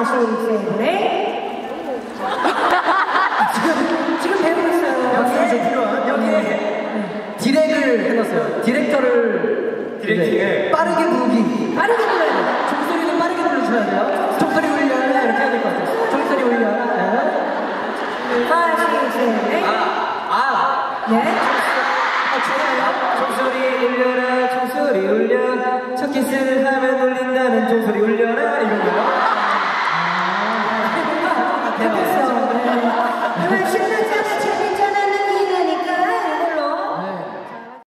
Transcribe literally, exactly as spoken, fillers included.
네. 지금, 지금 배우고 있어요. 여기 이제 필요한, 여기에 네. 디렉을 해놨어요. 디렉터를. 디렉팅을. 빠르게 부르기. 빠르게 불러야 돼요. 종소리는 빠르게 불러줘야 돼요. 종소리 울려라. 이렇게 해야 될 것 같아요. 종소리 울려라. five, six, seven, eight. 아, 아. 네. 아, 좋아요. 종소리 울려라. 종소리 울려. 첫 키스를 하면 울린다는 종소리 울려라. 이런 거요. 아, 됐어요. 네. 신나지 않은